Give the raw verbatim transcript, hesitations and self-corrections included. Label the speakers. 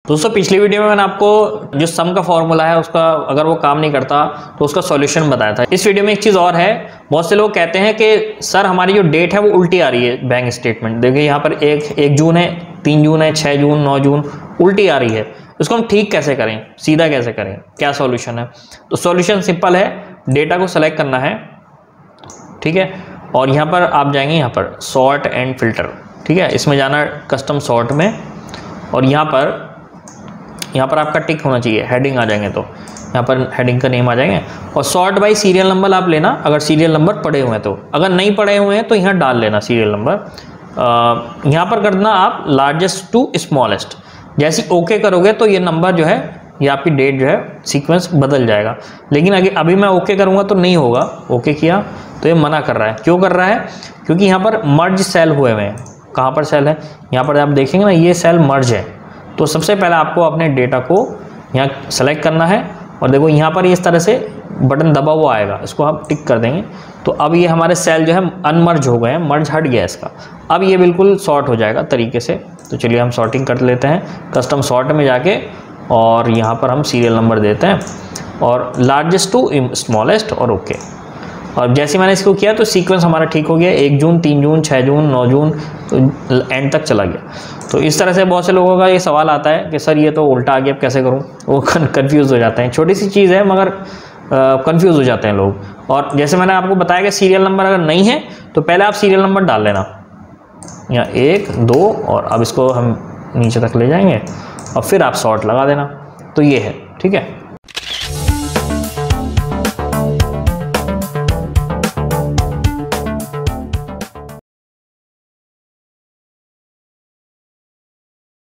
Speaker 1: दोस्तों पिछली वीडियो में मैंने आपको जो सम का फॉर्मूला है उसका अगर वो काम नहीं करता तो उसका सॉल्यूशन बताया था। इस वीडियो में एक चीज़ और है, बहुत से लोग कहते हैं कि सर हमारी जो डेट है वो उल्टी आ रही है बैंक स्टेटमेंट। देखिए यहाँ पर एक एक जून है, तीन जून है, छः जून, नौ जून उल्टी आ रही है। इसको हम ठीक कैसे करें, सीधा कैसे करें, क्या सॉल्यूशन है? तो सॉल्यूशन सिंपल है, डेटा को सेलेक्ट करना है, ठीक है। और यहाँ पर आप जाएंगे यहाँ पर सॉर्ट एंड फिल्टर, ठीक है, इसमें जाना कस्टम सॉर्ट में। और यहाँ पर यहाँ पर आपका टिक होना चाहिए, हेडिंग आ जाएंगे तो यहाँ पर हेडिंग का नेम आ जाएंगे। और सॉर्ट बाय सीरियल नंबर आप लेना, अगर सीरियल नंबर पड़े हुए हैं तो। अगर नहीं पड़े हुए हैं तो यहाँ डाल लेना सीरियल नंबर। यहाँ पर करना आप लार्जेस्ट टू स्मॉलेस्ट। जैसे ओके करोगे तो ये नंबर जो है, ये आपकी डेट जो है सीक्वेंस बदल जाएगा। लेकिन अगर अभी मैं ओके करूँगा तो नहीं होगा। ओके किया तो ये मना कर रहा है। क्यों कर रहा है? क्योंकि यहाँ पर मर्ज सेल हुए हुए हैं। कहाँ पर सेल है? यहाँ पर आप देखेंगे ना, ये सेल मर्ज है। तो सबसे पहले आपको अपने डेटा को यहाँ सेलेक्ट करना है और देखो यहाँ पर इस तरह से बटन दबा हुआ आएगा, इसको आप टिक कर देंगे तो अब ये हमारे सेल जो है अनमर्ज हो गए हैं, मर्ज हट गया इसका। अब ये बिल्कुल सॉर्ट हो जाएगा तरीके से। तो चलिए हम सॉर्टिंग कर लेते हैं कस्टम सॉर्ट में जाके, और यहाँ पर हम सीरियल नंबर देते हैं और लार्जेस्ट टू स्मॉलेस्ट और ओके। और जैसे मैंने इसको किया तो सीक्वेंस हमारा ठीक हो गया, एक जून, तीन जून, छः जून, नौ जून, तो एंड तक चला गया। तो इस तरह से बहुत से लोगों का ये सवाल आता है कि सर ये तो उल्टा आ गया, अब कैसे करूँ? वो कन्फ्यूज़ हो जाते हैं। छोटी सी चीज़ है मगर कन्फ्यूज़ हो जाते हैं लोग। और जैसे मैंने आपको बताया कि सीरियल नंबर अगर नहीं है तो पहले आप सीरियल नंबर डाल लेना, यहाँ एक दो, और अब इसको हम नीचे तक ले जाएंगे और फिर आप सॉर्ट लगा देना। तो ये है, ठीक है।